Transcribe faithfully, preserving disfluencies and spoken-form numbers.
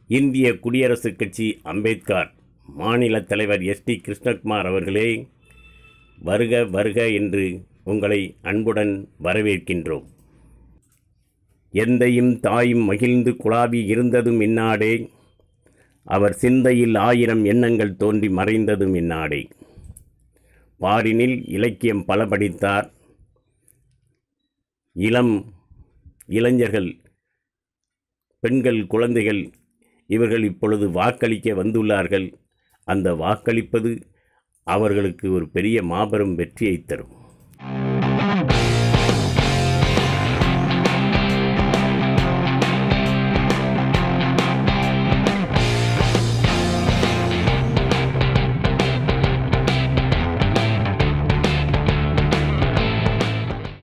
இந்திய குடியரசுக் கட்சி அம்பேத்கர் மாநில தலைவர் எஸ் டி கிருஷ்ணகுமார் அவர்களே, வருக வருக என்று உங்களை அன்புடன் வரவேற்கின்றோம். எந்தையும் தாயும் மகிழ்ந்து குழாவி இருந்ததும் இந்நாடே, அவர் சிந்தையில் ஆயிரம் எண்ணங்கள் தோன்றி மறைந்ததும் இந்நாடே. பாரினில் இலக்கியம் பல படித்தார். இளம் இளைஞர்கள், பெண்கள், குழந்தைகள் இவர்கள் இப்பொழுது வாக்களிக்க வந்துள்ளார்கள். அந்த வாக்களிப்பது அவர்களுக்கு ஒரு பெரிய மாபெரும் வெற்றியை தரும்.